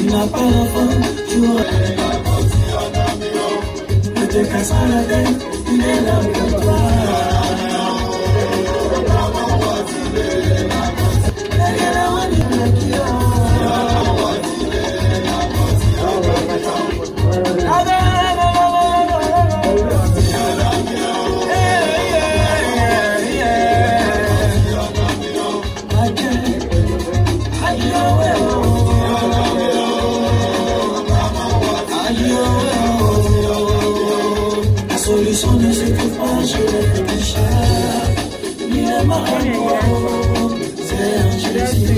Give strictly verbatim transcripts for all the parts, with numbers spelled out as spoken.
n'as pas d'enfant, tu auras. Ne te casse pas la tête, il est là pour toi. La solution ne se trouve pas chez les pécheurs, ni les marins, c'est un Jésus.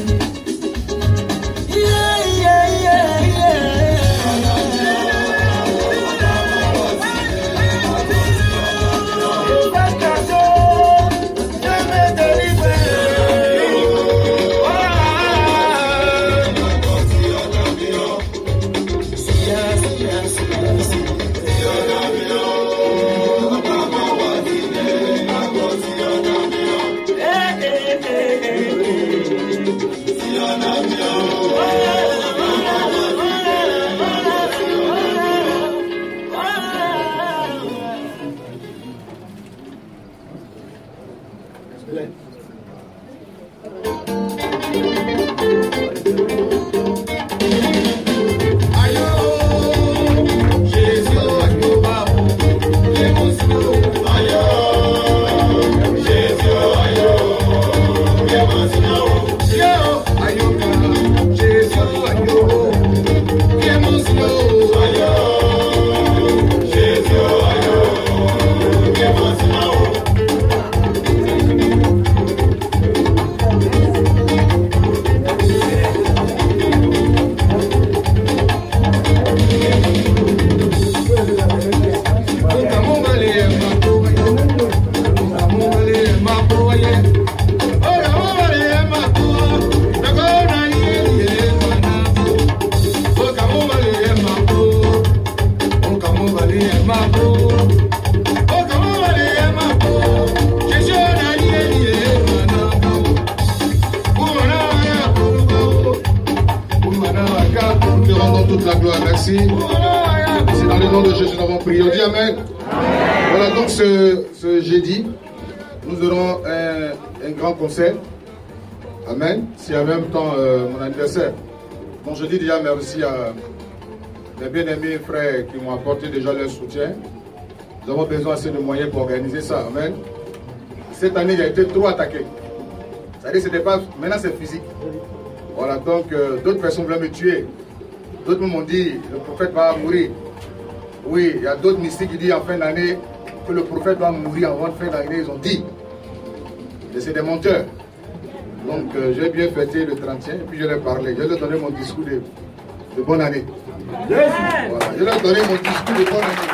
Toute la gloire, merci. C'est dans le nom de Jésus que nous avons prié. On dit Amen. Voilà, donc ce, ce jeudi, nous aurons un, un grand concert. Amen. C'est en même temps euh, mon anniversaire. Donc je dis déjà merci à mes bien-aimés frères qui m'ont apporté déjà leur soutien. Nous avons besoin assez de moyens pour organiser ça. Amen. Cette année, il a été trop attaqué. C'est-à-dire que c'était pas. Maintenant, c'est physique. Voilà, donc euh, d'autres personnes voulaient me tuer. D'autres m'ont dit le prophète va mourir. Oui, il y a d'autres mystiques qui disent en fin d'année que le prophète va mourir avant de fin d'année. Ils ont dit. Et c'est des menteurs. Donc euh, j'ai bien fêté le trente et un et puis je leur ai parlé. Je leur ai donné mon discours de, de bonne année. Voilà, je leur ai donné mon discours de bonne année.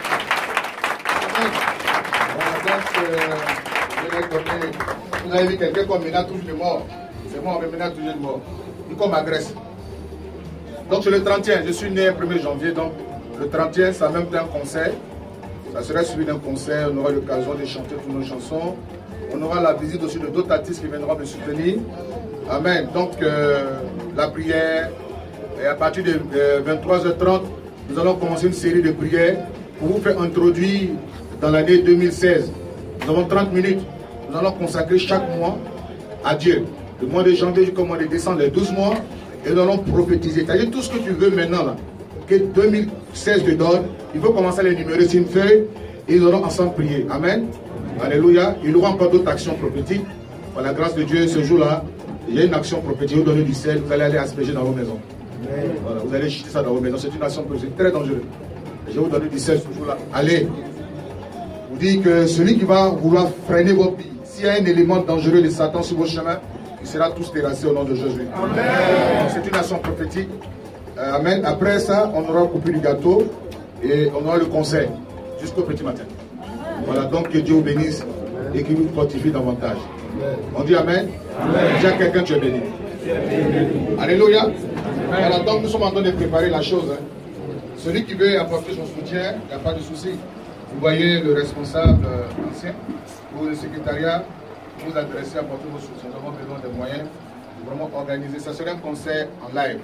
Voilà, donc euh, je leur ai donné. Vous avez vu quelqu'un comme Ménat touche de mort. C'est moi, on Ménat touche de mort. Il comme agresse. Donc c'est le trente et un, je suis né le premier janvier, donc le trente et un, ça a même été un concert. Ça serait suivi d'un concert, on aura l'occasion de chanter toutes nos chansons. On aura la visite aussi de d'autres artistes qui viendront me soutenir. Amen. Donc euh, la prière, et à partir de euh, vingt-trois heures trente, nous allons commencer une série de prières pour vous faire introduire dans l'année deux mille seize. Nous avons trente minutes. Nous allons consacrer chaque mois à Dieu. Le mois de janvier jusqu'au mois de décembre, les douze mois. Et nous allons prophétiser. C'est-à-dire tout ce que tu veux maintenant, là, que deux mille seize te donne, il faut commencer à les numérer sur une feuille et nous allons ensemble prier. Amen. Alléluia. Il y aura encore d'autres actions prophétiques. Par la grâce de Dieu, ce jour-là, il y a une action prophétique. Vous donnez du sel, vous allez aller asperger dans vos maisons. Voilà, vous allez jeter ça dans vos maisons. C'est une action prophétique très dangereuse. Je vais vous donner du sel ce jour-là. Allez. Vous dites que celui qui va vouloir freiner vos vies, s'il y a un élément dangereux de Satan sur vos chemins, il sera tous terrassés au nom de Jésus. C'est une action prophétique. Euh, amen. Après ça, on aura coupé du gâteau et on aura le conseil jusqu'au petit matin. Voilà, donc que Dieu vous bénisse et qu'il vous fortifie davantage. On dit Amen. Déjà quelqu'un, tu es béni. Alléluia. Voilà, donc nous sommes en train de préparer la chose. Hein. Celui qui veut apporter son soutien, il n'y a pas de souci. Vous voyez le responsable euh, ancien ou le secrétariat. Vous adresser, apporter vos soutiens. Nous avons besoin de moyens pour vraiment organiser. Ça serait un concert en live.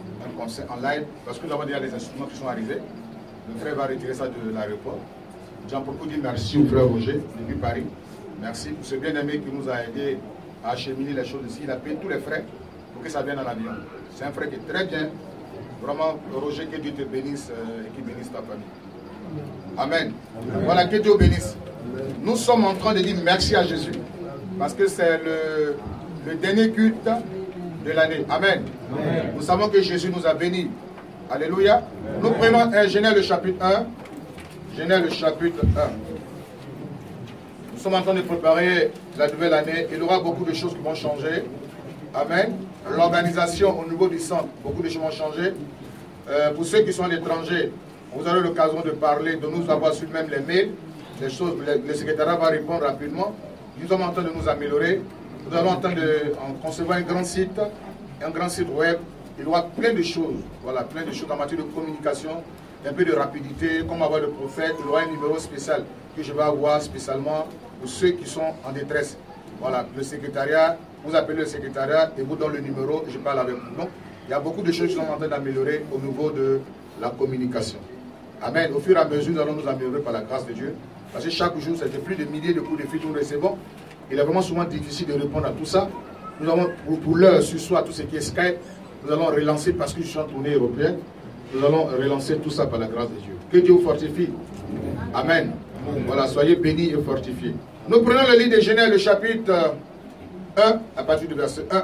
un concert en live, parce que nous avons déjà des instruments qui sont arrivés. Le frère va retirer ça de l'aéroport. J'en profite dire merci au frère Roger, depuis Paris. Merci pour ce bien-aimé qui nous a aidé à acheminer les choses ici. Il a payé tous les frais pour que ça vienne à l'avion. C'est un frère qui est très bien. Vraiment, Roger, que Dieu te bénisse euh, et qu'il bénisse ta famille. Amen. Amen. Voilà, que Dieu bénisse. Nous sommes en train de dire merci à Jésus. Parce que c'est le, le dernier culte de l'année. Amen. Amen. Nous savons que Jésus nous a bénis. Alléluia. Amen. Nous prenons un Genèse le chapitre un. Genèse le chapitre un. Nous sommes en train de préparer la nouvelle année. Il y aura beaucoup de choses qui vont changer. Amen. L'organisation au niveau du centre, beaucoup de choses vont changer. Euh, pour ceux qui sont à l'étranger, vous aurez l'occasion de parler, de nous avoir sur même les mails. Les choses, le, le secrétariat va répondre rapidement. Nous sommes en train de nous améliorer. Nous allons en train de en concevoir un grand site, un grand site web. Il y aura plein de choses, voilà, plein de choses en matière de communication, un peu de rapidité, comme avoir le prophète. Il y aura un numéro spécial que je vais avoir spécialement pour ceux qui sont en détresse. Voilà, le secrétariat, vous appelez le secrétariat et vous donnez le numéro, je parle avec vous. Donc, il y a beaucoup de choses qui sont en train d'améliorer au niveau de la communication. Amen. Au fur et à mesure, nous allons nous améliorer par la grâce de Dieu. Parce que chaque jour, c'était plus de milliers de coups de fil que nous recevons. Il est vraiment souvent difficile de répondre à tout ça. Nous avons, pour, pour l'heure, ce soir, tout ce qui est Skype, nous allons relancer, parce que je suis en tournée européenne, nous allons relancer tout ça par la grâce de Dieu. Que Dieu vous fortifie. Amen. Voilà, soyez bénis et fortifiés. Nous prenons le livre de Genèse, le chapitre un, à partir du verset un.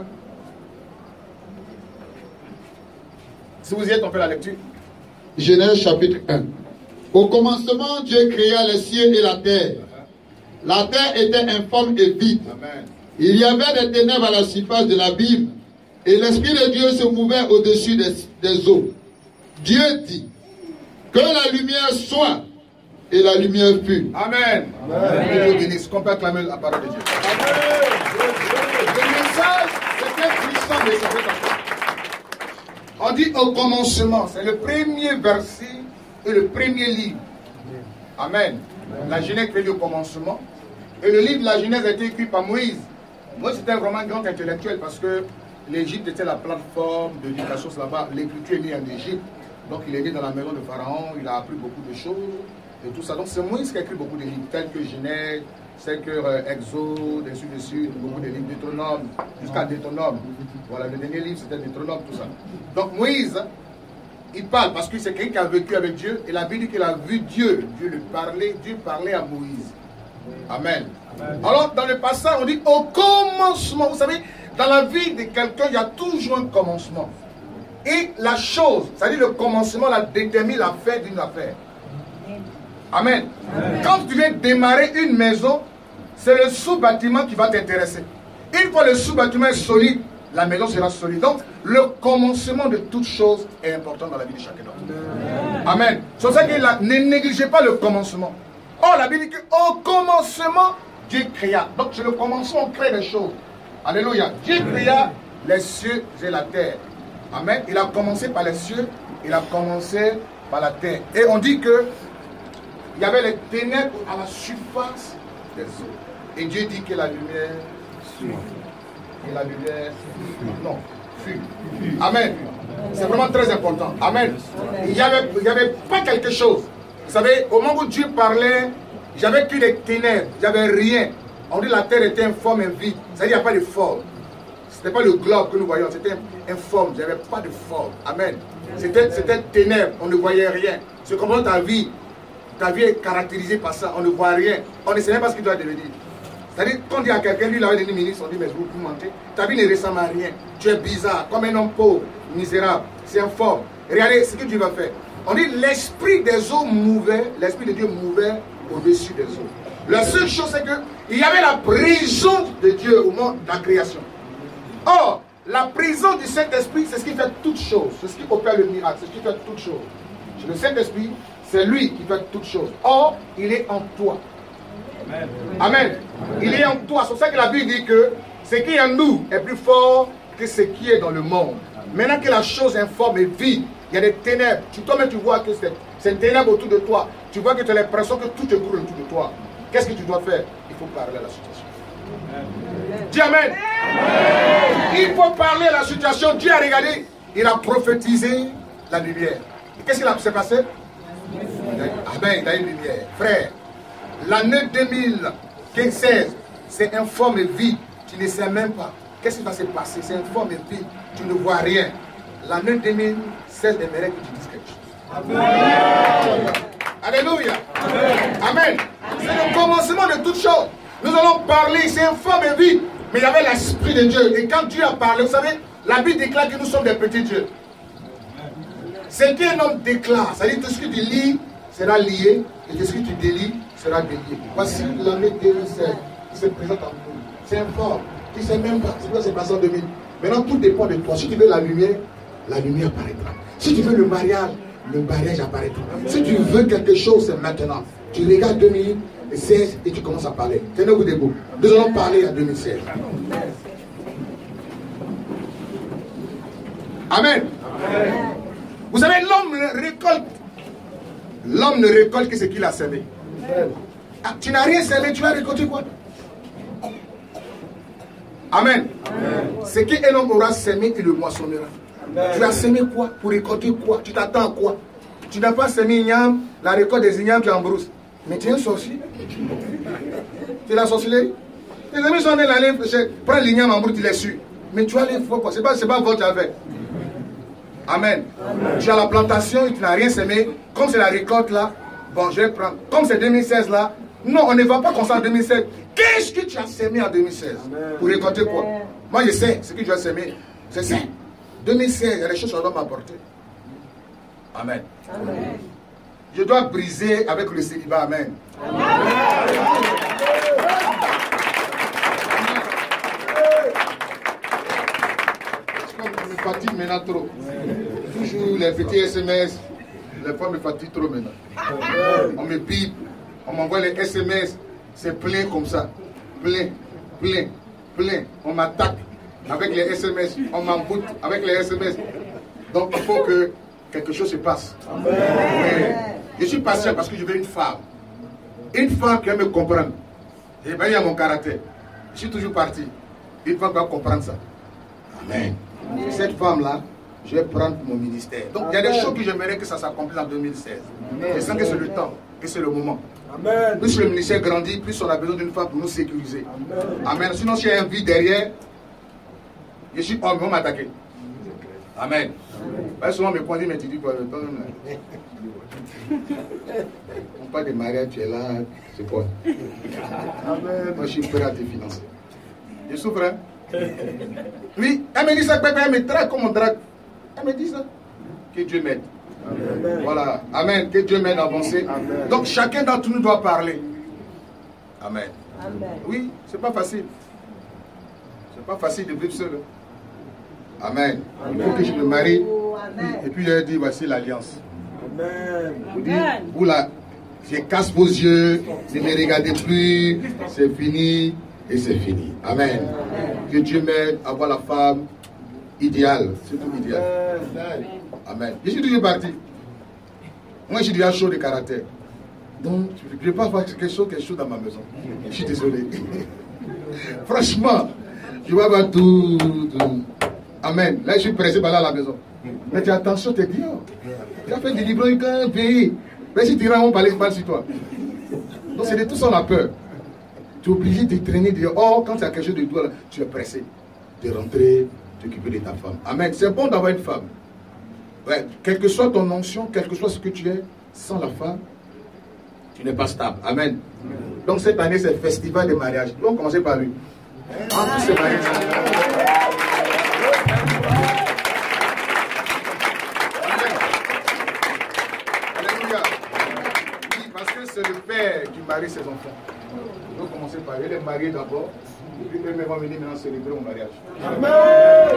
Si vous y êtes, on fait la lecture. Genèse chapitre un. Au commencement, Dieu créa les cieux et la terre. La terre était informe et vide. Amen. Il y avait des ténèbres à la surface de l'abîme, et l'Esprit de Dieu se mouvait au-dessus des, des eaux. Dieu dit, que la lumière soit, et la lumière fut. Amen. Amen. Que Dieu bénisse. Qu'on peut acclamer la parole de Dieu. Amen. Le message, c'est un puissant message. On dit au commencement, c'est le premier verset et le premier livre. Amen. Amen. La Genèse est au commencement. Et le livre de la Genèse a été écrit par Moïse. Moïse était vraiment un grand intellectuel parce que l'Égypte était la plateforme d'éducation là-bas. L'écriture est née en Égypte. Donc il est né dans la maison de Pharaon. Il a appris beaucoup de choses et tout ça. Donc c'est Moïse qui a écrit beaucoup de livres, tels que Genèse, tels que euh, Exode, ainsi de suite, beaucoup de livres, Deutéronome, jusqu'à Deutéronome. Voilà, le dernier livre c'était Deutéronome, tout ça. Donc Moïse, il parle parce que c'est quelqu'un qui a vécu avec Dieu. Et la Bible dit qu'il a vu Dieu. Dieu lui parlait, Dieu parlait à Moïse. Amen. Amen. Alors dans le passage, on dit au commencement. Vous savez, dans la vie de quelqu'un, il y a toujours un commencement. Et la chose, c'est-à-dire le commencement, la détermine la fin d'une affaire. Amen. Amen. Quand tu viens démarrer une maison, c'est le sous-bâtiment qui va t'intéresser. Une fois le sous-bâtiment est solide, la maison sera solide. Donc, le commencement de toute chose est important dans la vie de chacun d'entre nous. Amen. C'est pour ça que ne négligez pas le commencement. Oh, la Bible dit qu'au commencement, Dieu créa. Donc, c'est le commencement, on crée les choses. Alléluia. Dieu créa les cieux et la terre. Amen. Il a commencé par les cieux, il a commencé par la terre. Et on dit que il y avait les ténèbres à la surface des eaux. Et Dieu dit que la lumière suit. Et la lumière non, fut. Amen. C'est vraiment très important. Amen. Il n'y avait, il y avait pas quelque chose. Vous savez, au moment où Dieu parlait, j'avais que des ténèbres, il n'y avait rien. On dit que la terre était informe et vide. C'est-à-dire qu'il n'y a pas de forme. Ce n'était pas le globe que nous voyons, c'était informe, il n'y avait pas de forme. Amen. C'était ténèbres, on ne voyait rien. C'est comme ta vie. Ta vie est caractérisée par ça, on ne voit rien. On ne sait même pas ce qu'il doit devenir. C'est-à-dire, quand il y a quelqu'un, lui, il avait devenu ministre, on dit, mais vous, vous mentez. Ta vie ne ressemble à rien. Tu es bizarre, comme un homme pauvre, misérable. C'est informe. Regardez ce que Dieu va faire. On dit, l'esprit des eaux mouvait, l'esprit de Dieu mouvait au-dessus des eaux. La seule chose, c'est qu'il y avait la présence de Dieu au moment de la création. Or, la présence du Saint-Esprit, c'est ce qui fait toutes choses. C'est ce qui opère le miracle, c'est ce qui fait toutes choses. Le Saint-Esprit, c'est lui qui fait toutes choses. Or, il est en toi. Amen. Amen. Il est en toi. C'est pour ça que la Bible dit que ce qui est en nous est plus fort que ce qui est dans le monde. Maintenant que la chose informe et vide, il y a des ténèbres. Tu toi-même, tu vois que c'est une ténèbre autour de toi. Tu vois que tu as l'impression que tout te brûle autour de toi. Qu'est-ce que tu dois faire? Il faut parler à la situation. Amen. Dis Amen. Amen. Il faut parler à la situation. Dieu a regardé. il a prophétisé la lumière. Qu'est-ce qui s'est passé? Amen, il a une lumière. Frère, l'année deux mille seize, c'est informe et vide. Tu ne sais même pas. Qu'est-ce qui va se passer? C'est informe et vide. Tu ne vois rien. L'année deux mille seize, j'aimerais que tu dises quelque chose. Amen. Alléluia. Amen. Amen. C'est le commencement de toutes choses. Nous allons parler, c'est informe et vide. Mais il y avait l'Esprit de Dieu. Et quand Dieu a parlé, vous savez, la Bible déclare que nous sommes des petits dieux. Ce qu'un homme déclare, c'est-à-dire tout ce que tu lis sera lié, et tout ce que tu délis sera délié. Voici l'année deux mille seize qui se présente en nous. C'est informe. Tu ne sais même pas ce qui s'est passé en deux mille. Maintenant, tout dépend de toi. Si tu veux la lumière, la lumière apparaîtra. Si tu veux le mariage, le mariage apparaîtra. Si tu veux quelque chose, c'est maintenant. Tu regardes deux mille seize et tu commences à parler. Tenez-vous debout. Nous allons parler à deux mille seize. Amen. Amen. Vous savez, l'homme récolte. L'homme ne récolte que ce qu'il a semé. Ah, tu n'as rien semé, tu vas récolter quoi? Amen. Amen. Ce qu'un homme aura semé, il le moissonnera. Amen. Tu as semé quoi? Pour récolter quoi? Tu t'attends à quoi? Tu n'as pas semé igname, la récolte des ignames qui embroussent. Mais tu es un sorcier. Tu es la sorcellerie. Tes amis sont allés l'aller, prends l'igname en brousse, tu les suis. Mais tu as les fois quoi? Ce n'est pas, pas votre affaire. Amen. Amen. Tu as la plantation et tu n'as rien semé. Comme c'est la récolte là, bon, je vais prendre. Comme c'est deux mille seize là, non, on ne va pas comme ça en deux mille seize. Qu'est-ce que tu as semé en deux mille seize? Amen. Pour récolter quoi? Moi, je sais ce que tu as semé. C'est ça. deux mille seize, il y a des choses que ça doit m'apporter. Amen. Amen. Je dois briser avec le célibat. Amen. Amen. Je me fatigue maintenant trop. Toujours les petits S M S, les femmes me fatiguent trop maintenant. On me pipe, on m'envoie les S M S, c'est plein comme ça. Plein, plein, plein. On m'attaque avec les S M S, on m'emboute avec les S M S. Donc il faut que quelque chose se passe. Amen. Je suis patient parce que je veux une femme. Une femme qui va me comprendre. Et bien il y a mon caractère. Je suis toujours parti. Une femme qui va comprendre ça. Amen. Et cette femme-là, je vais prendre mon ministère. Donc il y a des choses que j'aimerais que ça s'accomplisse en deux mille seize. Je sens que c'est le temps, que c'est le moment. Amen. Plus le ministère grandit, plus on a besoin d'une femme pour nous sécuriser. Amen. Amen. Sinon, si il y a un vide derrière, je suis homme, ils vont m'attaquer. Amen. Pas souvent mes points mais tu dis quoi le temps là. On parle de mariage, tu es là, c'est quoi? Amen. Moi je suis prêt à te financer. Je souffre, hein? Oui, elle me dit ça, elle me drague comme on drague. Elle me dit ça. Que Dieu m'aide. Voilà. Amen. Que Dieu m'aide à avancer. Amen. Donc chacun d'entre nous doit parler. Amen. Amen. Oui, c'est pas facile. C'est pas facile de vivre seul. Amen. Amen. Il faut que je me marie. Amen. Et puis il dit voici l'alliance. Amen. Vous dites, vous là, je casse vos yeux, ne me regardez plus, c'est fini et c'est fini. Amen. Amen. Que Dieu m'aide à avoir la femme idéale. C'est tout idéal. Amen. Amen. Je suis toujours parti. Moi, je suis déjà chaud de caractère. Donc, je ne vais pas avoir quelque chose, quelque chose dans ma maison. Je suis désolé. Franchement, je vais avoir tout, tout. Amen. Là, je suis pressé par là à la maison. Mais tu as attention, tu es bien. Tu as fait des livres dans un pays. Mais si tu rentres, on va parler mal sur toi. Donc, c'est de tout ça, on a peur. Tu es obligé de traîner dehors. Oh, quand tu as quelque chose de toi, tu es pressé de rentrer, t'occuper de ta femme. Amen. C'est bon d'avoir une femme. Ouais, quelle que soit ton onction, quel que soit ce que tu es, sans la femme, tu n'es pas stable. Amen. Amen. Donc cette année, c'est le festival des mariages. On va commencer par lui. En tous ces mariages. Alléluia. Oui, parce que c'est le père qui marie ses enfants. On va commencer par lui. Il est marié d'abord. Et puis eux-mêmes vont venir maintenant célébrer mon mariage. Amen.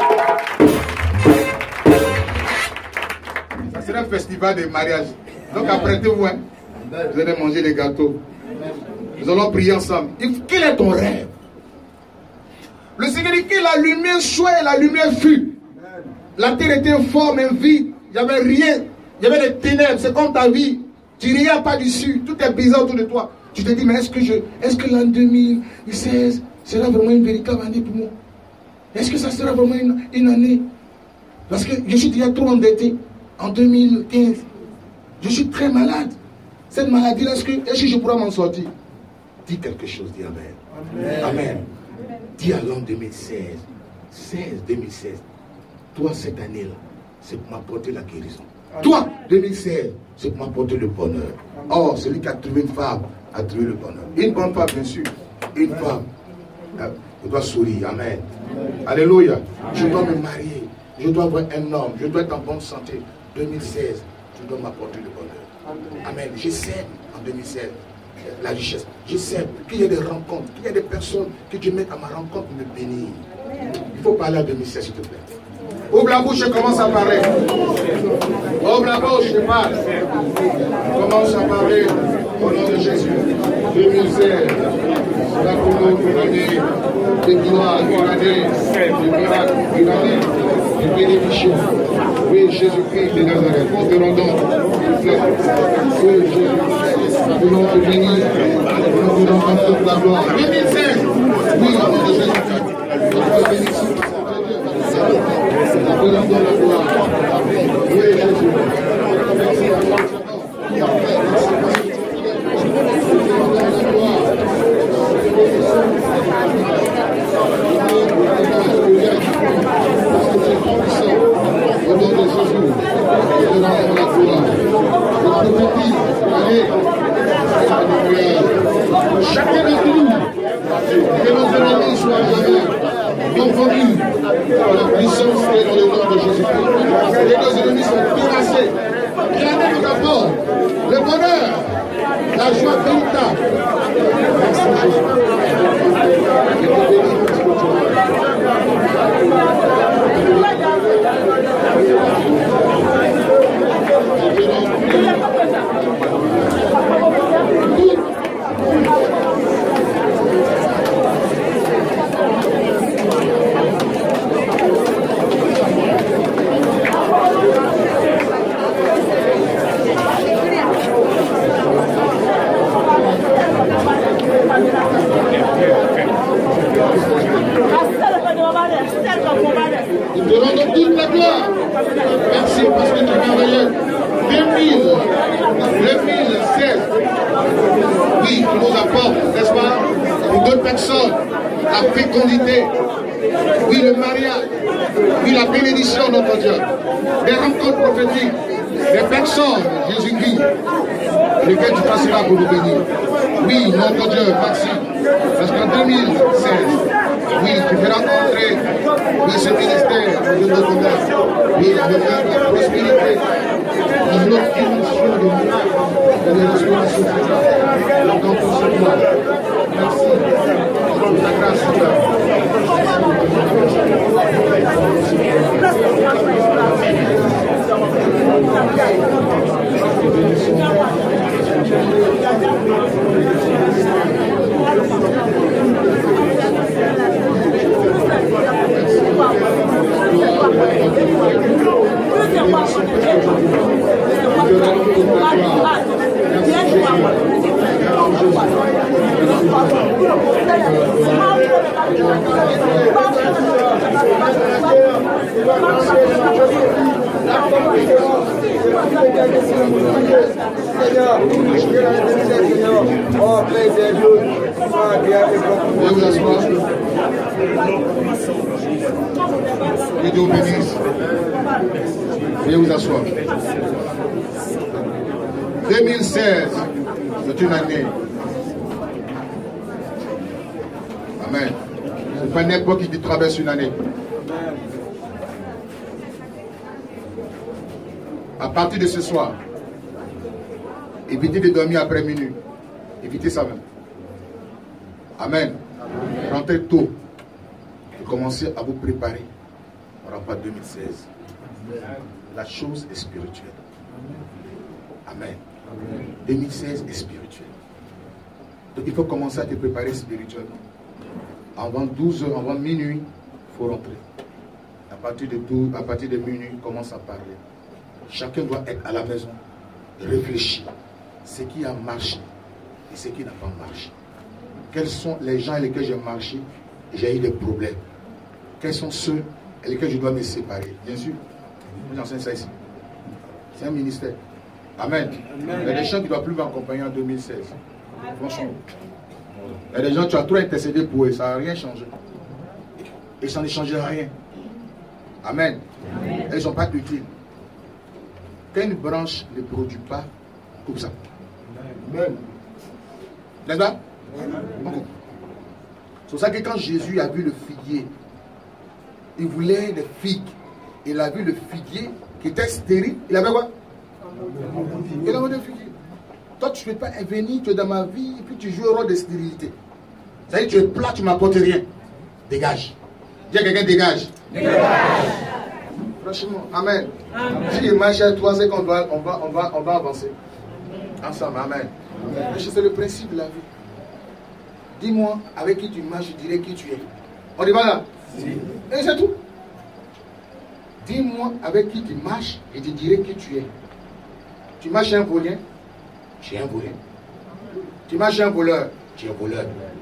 Ça sera un festival de mariage. Donc apprêtez-vous, hein. Vous allez manger les gâteaux. Nous allons prier ensemble. Quel est ton rêve? Le Seigneur dit que la lumière soit et la lumière fut. La terre était informe et vide. Il n'y avait rien. Il y avait des ténèbres. C'est comme ta vie. Tu ne regardes pas dessus. Tout est bizarre autour de toi. Tu te dis, mais est-ce que je, est-ce que l'an deux mille seize sera vraiment une véritable année pour moi? Est-ce que ça sera vraiment une, une année Parce que je suis déjà trop endetté. En deux mille quinze, je suis très malade. Cette maladie-là, est-ce que, est-ce que je pourrais m'en sortir? Dis quelque chose, dis Amen. Amen. Amen. Dis à l'an deux mille seize, seize, deux mille seize, toi cette année-là, c'est pour m'apporter la guérison. Toi, deux mille seize, c'est pour m'apporter le bonheur. Oh, celui qui a trouvé une femme a trouvé le bonheur. Une bonne femme, bien sûr. Une femme. Je dois sourire. Amen. Alléluia. Je dois me marier. Je dois avoir un homme. Je dois être en bonne santé. deux mille seize, je dois m'apporter le bonheur. Amen. Je sais en deux mille seize la richesse. Je sais qu'il y a des rencontres, qu'il y a des personnes que Dieu met à ma rencontre pour me bénir. Il faut parler en deux mille seize, s'il te plaît. Ouvre la bouche et commence à parler. Ouvre la bouche et parle. Commence à parler au nom de Jésus. deux mille seize, la pour une année de gloire, une année de miracle, une année de bénédiction. Oui, Jésus-Christ de Nazareth, nous te rendons. Oui, Jésus-Christ, nous voulons te bénir. Nous te rendons toute la gloire. deux mille seize, oui, au nom de Jésus-Christ. Notre bénédiction. Nous te rendons la gloire. Oui, Jésus. Au nom de Jésus, nous te rendons la gloire. Je prophétise, allez, chacun d'entre nous, que nos ennemis soient jamais confondus par la puissance qui est dans le nom de Jésus-Christ. Que nos ennemis soient terrassés. Regardez nous d'abord le bonheur, la joie véritable. Merci Nous te rendons toute la gloire. Merci parce que tu m'as envoyé deux mille seize. Oui, tu nous apportes, n'est-ce pas, pour deux personnes, la fécondité, oui, le mariage, oui, la bénédiction, notre Dieu, des rencontres prophétiques, des personnes, Jésus-Christ, lesquelles tu passeras pour nous bénir. Oui, notre Dieu, merci, parce qu'en deux mille seize, oui, tu feras entrer, oui, ce ministère de notre bonheur, oui, avec la prospérité, dans notre dimension de miracle, de la restauration finale, dans tout ce monde. Merci pour ta grâce, Oh, praise the Lord. Veuillez vous asseoir. Que Dieu vous bénisse. Veuillez vous asseoir. deux mille seize, c'est une année. Amen. Ce n'est pas n'importe qui qui traverse une année. À partir de ce soir, évitez de dormir après minuit. Évitez ça même. Amen. Amen. Rentrez tôt et commencez à vous préparer pour le repas deux mille seize. Amen. La chose est spirituelle. Amen. Amen. deux mille seize est spirituel. Donc il faut commencer à te préparer spirituellement. Avant douze heures, avant minuit, il faut rentrer. À partir de douze, à partir de minuit, commence à parler. Chacun doit être à la maison, réfléchir. Ce qui a marché et ce qui n'a pas marché. Quels sont les gens avec lesquels j'ai marché et j'ai eu des problèmes? Quels sont ceux avec lesquels je dois me séparer? Bien sûr, J'enseigne ça ici. C'est un ministère. Amen. Amen. Il y a des gens qui ne doivent plus m'accompagner en deux mille seize. Franchement. Il y a des gens qui tu as trop intercédé pour eux, ça n'a rien changé. Et ça ne changeait rien. Amen. Amen. Elles ne sont pas utiles. Quand une branche ne produit pas, coupe ça. Amen. N'est-ce pas? C'est pour ça que quand Jésus a vu le figuier, il voulait des figues. Il a vu le figuier qui était stérile. Il avait quoi? Il avait des figuiers. Toi, tu ne peux pas venir, tu es dans ma vie, et puis tu joues au rôle de stérilité. Ça veut dire, tu es plat, tu ne m'apportes rien. Dégage. Dis à quelqu'un, dégage. Dégage. Franchement, amen. Amen. Si je marche à toi, c'est qu'on doit, on va, on va, on va avancer. Ensemble, amen. Amen. C'est le principe de la vie. Dis-moi avec qui tu marches, je dirai qui tu es. On dit voilà. Si. Et c'est tout. Dis-moi avec qui tu marches, je te dirai qui tu es. Tu marches un voleur, tu es un voleur. Tu marches un voleur, tu es un voleur.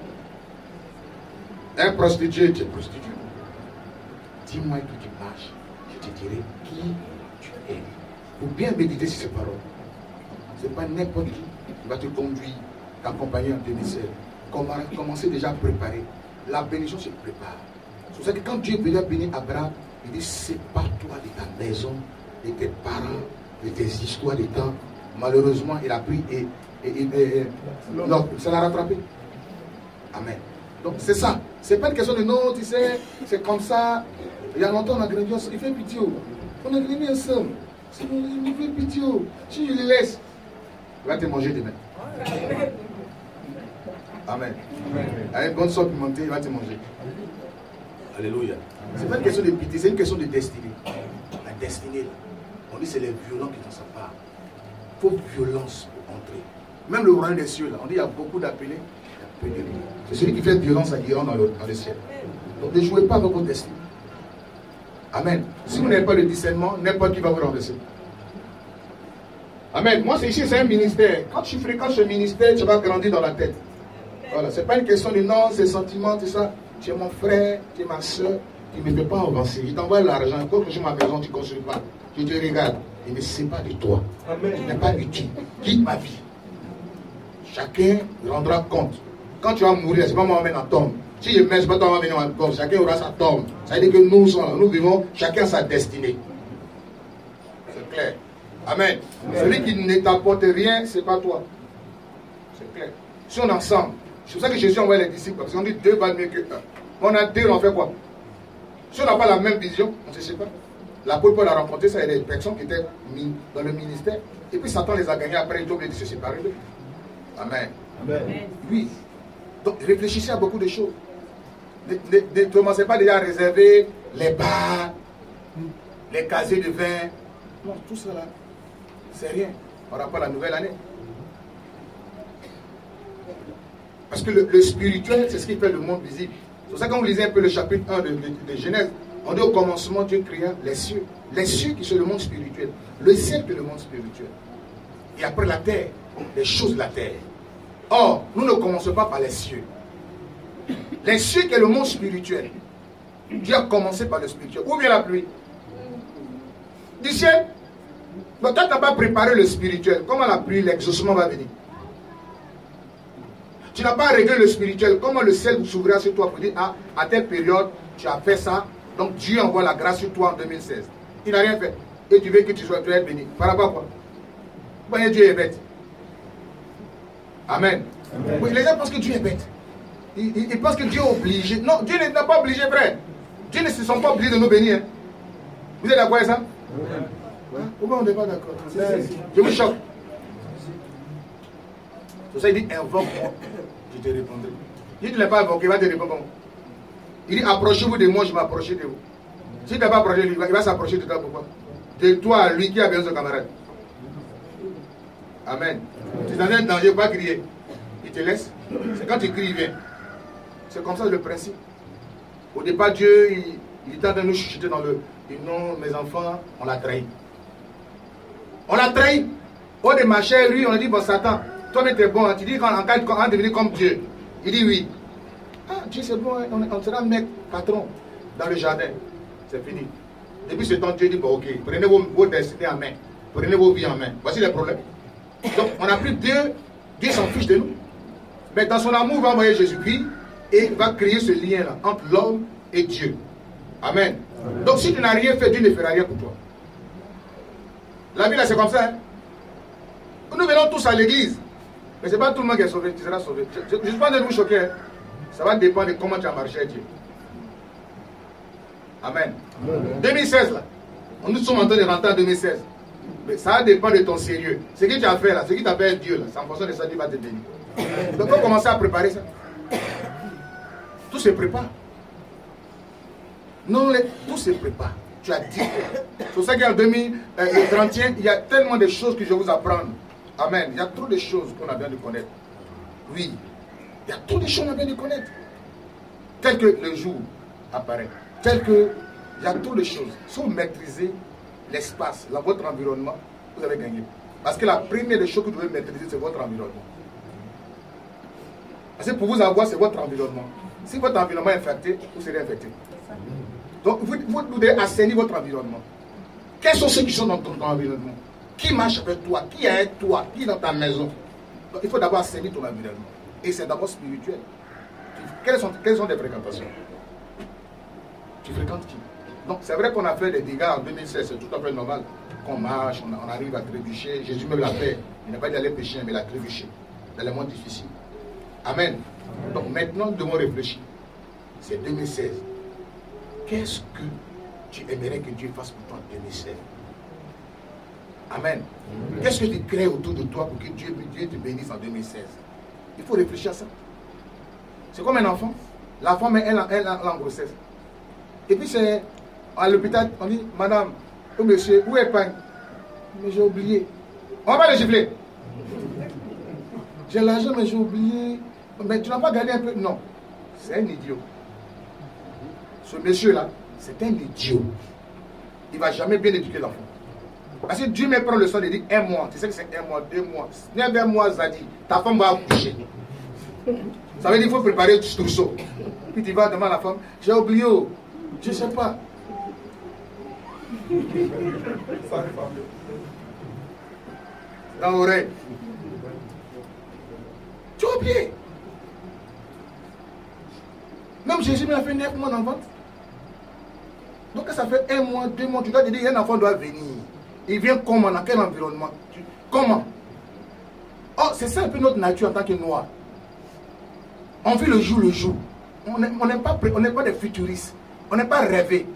Un prostitué, tu es prostitué. Dis-moi avec qui tu marches, je te dirai qui tu es. Il faut bien méditer sur ces paroles. Ce n'est pas n'importe qui qui va te conduire, t'accompagner en deux mille seize. Commencez déjà à préparer. La bénédiction se prépare. C'est pour ça que quand Dieu veut bénir Abraham, il dit sépare-toi de ta maison, de tes parents, de tes histoires de temps. Malheureusement, il a pris et, et, et, et, et non, ça l'a rattrapé. Amen. Donc c'est ça. C'est pas une question de non, tu sais, c'est comme ça. Il y a longtemps on a grandi ensemble. Il fait pitié. On a grandi ensemble. Il fait pitié. Si je le laisse, il va te manger demain. Amen. Avec une bonne sorte pimentée, il va te manger. Alléluia. C'est pas une question de pitié, c'est une question de destinée. La destinée, là. On dit c'est les violents qui dans sa part. Il faut violence pour entrer. Même le royaume des cieux, là, on dit il y a beaucoup d'appelés. C'est celui qui fait violence à Iran dans le, dans le ciel. Donc ne jouez pas avec votre destinée. Amen. Si vous n'avez pas le discernement, n'importe qui va vous renverser. Amen. Moi, c'est ici, c'est un ministère. Quand tu fréquentes ce ministère, tu vas grandir dans la tête. Voilà. Ce n'est pas une question de non, c'est sentiment, c'est ça. Tu es mon frère, tu es ma soeur, tu ne me fais pas avancer. Je t'envoie l'argent, quand je suis ma maison, tu ne construis pas. Je te regarde. Il ne sait pas de toi. Amen. Tu n'es pas utile. Quitte ma vie. Chacun rendra compte. Quand tu vas mourir, ce n'est pas moi qui m'amène en tombe. Si je mets, ce n'est pas toi qui m'amène en tombe. Chacun aura sa tombe. Ça veut dire que nous sommes là. Nous vivons, chacun sa destinée. C'est clair. Amen. Amen. Celui qui ne t'apporte rien, ce n'est pas toi. C'est clair. Si on est ensemble, c'est pour ça que Jésus envoie les disciples. Parce qu'on dit deux valent mieux que un. On a deux, on fait quoi? Si on n'a pas la même vision, on ne se sait pas. L'apôtre Paul a rencontré ça, il y a des personnes qui étaient dans le ministère. Et puis Satan les a gagnés après, ils ont obligé de se séparer d'eux. Amen. Amen. Oui. Donc réfléchissez à beaucoup de choses. Ne, ne, ne commencez pas déjà à réserver les bars, les casiers de vin. Non, tout ça là, c'est rien par rapport à la nouvelle année. Parce que le, le spirituel, c'est ce qui fait le monde visible. C'est pour ça que quand vous lisez un peu le chapitre un de, de, de Genèse, on dit au commencement, Dieu créa les cieux. Les cieux qui sont le monde spirituel. Le ciel qui est le monde spirituel. Et après la terre, les choses de la terre. Or, nous ne commençons pas par les cieux. Les cieux qui est le monde spirituel. Dieu a commencé par le spirituel. Où vient la pluie? Du ciel. Donc quand tu n'as pas préparé le spirituel, comment la pluie, l'exaucement va venir? Tu n'as pas réglé le spirituel. Comment le ciel s'ouvrira sur toi pour dire, ah, à telle période, tu as fait ça. Donc Dieu envoie la grâce sur toi en deux mille seize. Il n'a rien fait. Et tu veux que tu sois tu es béni. Par rapport à quoi? Voyez, Dieu est bête. Amen. Amen. Oui, les gens pensent que Dieu est bête. Ils, ils, ils pensent que Dieu est obligé. Non, Dieu n'est pas obligé, frère. Dieu ne se sent pas obligé de nous bénir. Hein. Vous êtes d'accord avec ça? Ouais. Pourquoi on n'est pas d'accord? Je vous choque. C'est ça, il dit invoque-moi, je te répondrai. Si tu ne l'as pas invoqué, il va te répondre. Il dit approchez-vous de moi, je m'approcher de vous. Si tu n'as pas approché de lui, il va s'approcher de toi. Pourquoi? De toi à lui qui a besoin de camarade. Amen. Tu es dans un danger, pas crier. Il te laisse. C'est quand tu cries, il vient. C'est comme ça le principe. Au départ, Dieu, il, il est en train de nous chuchoter dans le. Il dit non, mes enfants, on l'a trahi. On l'a trahi. Au de marcher, lui, on a dit bon, Satan, toi, tu es bon. Tu dis qu'en cas de devenir comme Dieu. Il dit oui. Ah, Dieu, c'est bon, on, on sera mec, patron, dans le jardin. C'est fini. Depuis ce temps, Dieu dit, bon, ok, prenez vos, vos destinées en main. Prenez vos vies en main. Voici les problèmes. Donc, on a pris Dieu, Dieu s'en fiche de nous. Mais dans son amour, il va envoyer Jésus-Christ et il va créer ce lien-là entre l'homme et Dieu. Amen. Amen. Donc, si tu n'as rien fait, Dieu ne fera rien pour toi. La vie, là, c'est comme ça. Hein? Nous venons tous à l'église. Mais ce n'est pas tout le monde qui est sauvé, qui sera sauvé. Je ne suis pas de vous choquer. Hein? Ça va dépendre de comment tu as marché avec Dieu. Amen. Amen. deux mille seize, là. Nous sommes en train de rentrer en deux mille seize. Mais ça dépend de ton sérieux. Ce que tu as fait là, ce qui t'appelle Dieu là, c'est en fonction de ça, Dieu va te bénir. Donc, il faut commencer à préparer ça. Tout se prépare. Non, les, tout se prépare. Tu as dit. C'est pour ça qu'en deux mille trente et un, il y a tellement de choses que je vais vous apprendre. Amen. Il y a trop de choses qu'on a bien de connaître. Oui. Il y a trop de choses qu'on a bien de connaître. Tel que le jour apparaît. Tel que il y a trop de choses. Si vous maîtrisez l'espace, votre environnement, vous avez gagné. Parce que la première des choses que vous devez maîtriser, c'est votre environnement. Parce que pour vous avoir, c'est votre environnement. Si votre environnement est infecté, vous serez infecté. Donc, vous, vous devez assainir votre environnement. Quels sont ceux qui sont dans ton, ton environnement? Qui marche avec toi? Qui est avec toi? Qui est dans ta maison? Donc, il faut d'abord assainir ton environnement. Et c'est d'abord spirituel. Quelles sont, quelles sont tes fréquentations? Tu fréquentes qui? Donc, c'est vrai qu'on a fait des dégâts en deux mille seize, c'est tout à fait normal. Qu'on marche, on, on arrive à trébucher. Jésus me l'a fait. Il n'a pas dit d'aller pécher, mais il a trébuché. Dans les moments difficiles. Amen. Donc maintenant, nous devons réfléchir. C'est deux mille seize. Qu'est-ce que tu aimerais que Dieu fasse pour toi en deux mille seize? Amen. Qu'est-ce que tu crées autour de toi pour que Dieu, Dieu te bénisse en deux mille seize? Il faut réfléchir à ça. C'est comme un enfant. La femme, elle, elle, elle, elle en grossesse. Et puis c'est à l'hôpital, on dit, madame, ou monsieur, où est le pain? Mais j'ai oublié. On va pas le gifler. J'ai l'argent, mais j'ai oublié. Mais tu n'as pas gardé un peu? Non. C'est un idiot. Ce monsieur-là, c'est un idiot. Il ne va jamais bien éduquer l'enfant. Parce que Dieu me prend le soin de dire un mois. Tu sais que c'est un mois, deux mois. neuf mois, Zadi. Ta femme va accoucher. Ça veut dire qu'il faut préparer tout trousseau. Puis tu vas demander à la femme, j'ai oublié. Je ne sais pas. Dans l'oreille. Tu as oublié. Même Jésus m'a fait neuf mois d'enfant. Donc ça fait un mois, deux mois, tu dois te dire un enfant doit venir. Il vient comment, dans quel environnement? Comment? Oh, c'est ça un peu notre nature en tant que noirs. On vit le jour le jour. On n'est pas, pas des futuristes. On n'est pas rêvé.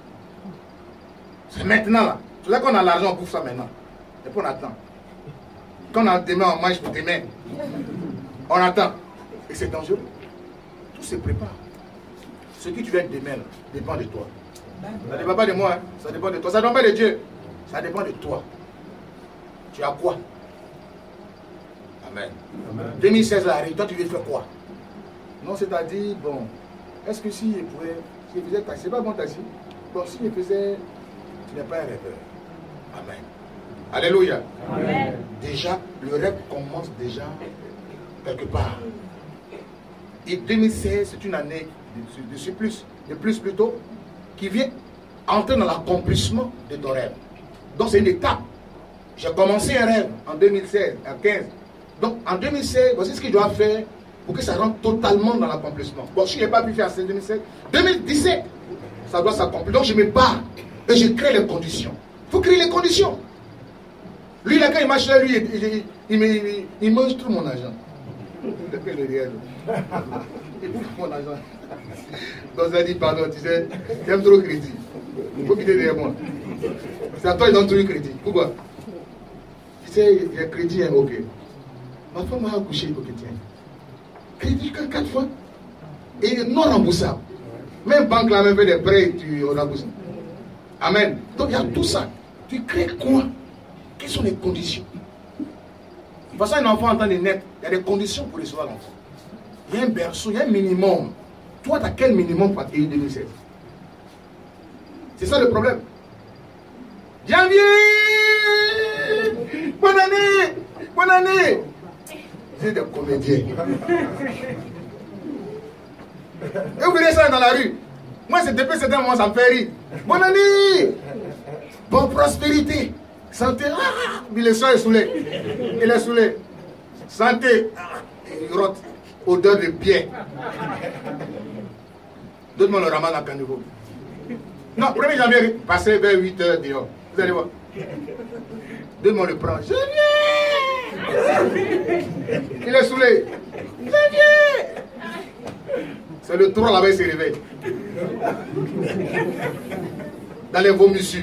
C'est maintenant là. C'est là qu'on a l'argent, on bouffe ça maintenant. Et puis on attend. Quand on a demain, on mange pour demain. On attend. Et c'est dangereux. Tout se prépare. Ce que tu veux être demain là, dépend de toi. Ça ne dépend pas de moi. Hein. Ça dépend de toi. Ça ne dépend pas de Dieu. Ça dépend de toi. Tu as quoi? Amen. Amen. deux mille seize là arrive. Toi, tu veux faire quoi? Non, c'est-à-dire, bon, est-ce que si je pouvais, si je faisais taxi, c'est pas bon taxi. Bon, si je faisais, tu n'es pas un rêveur. Amen. Alléluia. Amen. Déjà, le rêve commence déjà quelque part. Et deux mille seize, c'est une année de, de, de plus, de plus plutôt, qui vient entrer dans l'accomplissement de ton rêve. Donc c'est une étape. J'ai commencé un rêve en deux mille seize, en quinze. Donc en deux mille seize, voici ce que je dois faire pour que ça rentre totalement dans l'accomplissement. Bon, si je n'ai pas pu faire en deux mille seize, deux mille dix-sept, ça doit s'accomplir. Donc je me bats et je crée les conditions. Il faut créer les conditions. Lui, là, quand il marche là, lui, il, il, il, il, il mange tout mon argent. Depuis le réel. Il bouffe mon argent. Donc ça dit, pardon, tu sais, j'aime trop le crédit. Il faut quitter derrière moi. C'est à toi, ils donnent tout le crédit. Pourquoi? Tu sais, il y a crédit, hein, ok. Ma femme m'a accouché, ok, tiens. Crédit quatre fois. Et non remboursable. Même banque là, même fait des prêts, tu rembourses. Amen. Donc il y a tout ça. Tu crées quoi? Quelles sont les conditions? De toute façon, un enfant en temps de naître, il y a des conditions pour recevoir l'enfant. Il y a un berceau, il y a un minimum. Toi, tu as quel minimum pour accueillir deux mille seize? C'est ça le problème. Janvier! Bonne année! Bonne année! C'est des comédiens. Et vous verrez ça dans la rue. Moi, c'est depuis ce moment, ça me fait rire. Bonne année! Bonne prospérité. Santé. Ah, mais le sang est saoulé. Il est saoulé. Santé. Ah, il rote. Odeur de pied. Donne-moi le raman à Caniveau. Non, premier janvier, passez vers huit heures dehors. Vous allez voir. Donne-moi le prend. Je viens. Il est saoulé. Je viens. C'est le trou là-bas, il se réveille. Dans les vomissures.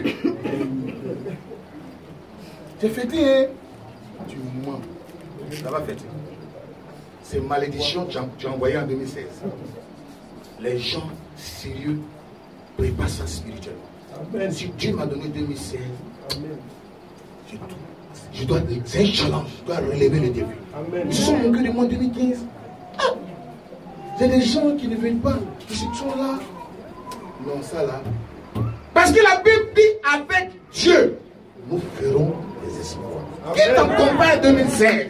J'ai fêté, hein? Tu mens. Ça va fêter. Ces malédictions que tu as envoyées en deux mille seize. Les gens sérieux préparent ça spirituellement. Amen. Si Dieu m'a donné deux mille seize, Amen. Je, je dois, c'est un challenge, je dois relever le défi. Ils se sont moqués de moi en deux mille quinze. Ah! Il y a des gens qui ne veulent pas, qui se sont là. Non, ça là. Parce que la Bible dit avec Dieu, nous ferons des espoirs. Qui t'accompagne en deux mille seize?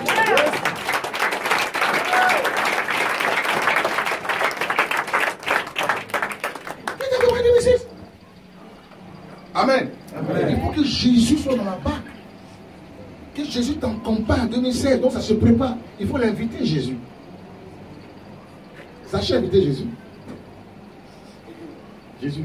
Amen. Amen. Il faut que Jésus soit dans la barque. Que Jésus t'accompagne en deux mille seize. Donc ça se prépare. Il faut l'inviter Jésus. Sachez inviter Jésus. Jésus.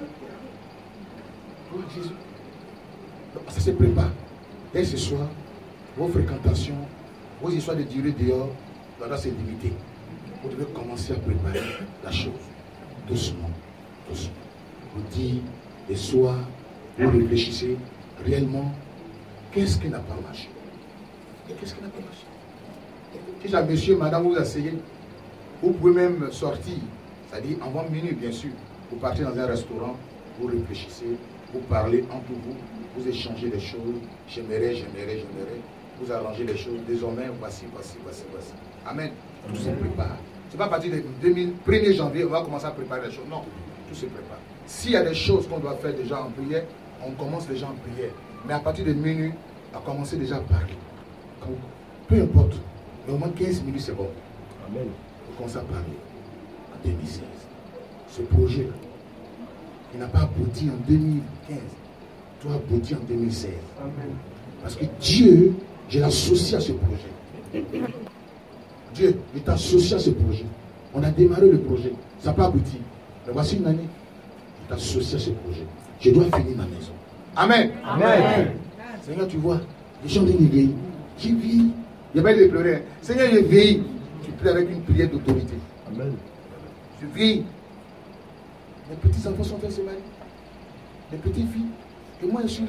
Oh, Jésus. Donc, ça se prépare. Dès ce soir, vos fréquentations, vos histoires de durée dehors, doivent se limiter. Vous devez commencer à préparer la chose. Doucement. Doucement. Vous dites, les soirs, vous réfléchissez réellement, qu'est-ce qui n'a pas marché? Et qu'est-ce qui n'a pas marché? Si un monsieur, madame, vous asseyez, vous pouvez même sortir, c'est-à-dire avant minuit, bien sûr. Vous partez dans un restaurant, vous réfléchissez, vous parlez entre vous, vous échangez des choses. J'aimerais, j'aimerais, j'aimerais. Vous arrangez les choses. Désormais, voici, voici, voici, voici. Amen. Tout se prépare. Ce n'est pas à partir du premier janvier, on va commencer à préparer les choses. Non, tout se prépare. S'il y a des choses qu'on doit faire déjà en prière, on commence déjà en prière. Mais à partir de minuit, à commencer déjà à parler. Donc, peu importe, mais au moins quinze minutes, c'est bon. Amen. On commence à parler. En deux mille seize. Ce projet-là, il n'a pas abouti en deux mille quinze. Toi, abouti en deux mille seize. Amen. Parce que Dieu, je l'associe à ce projet. Dieu, il t'associe à ce projet. On a démarré le projet. Ça n'a pas abouti. Mais voici une année. Il t'associe à ce projet. Je dois finir ma maison. Amen. Amen. Amen. Seigneur, tu vois, les gens viennent éveiller. J'ai vis. Il n'y a pas de pleurer. Seigneur, je vis. Tu pries avec une prière d'autorité. Amen. Je vis. Les petits enfants sont en se marier. Les petites filles. Et moi, je suis là.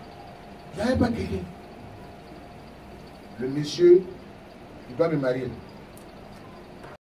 Il n'y avait pas quelqu'un. Le monsieur, il va me marier.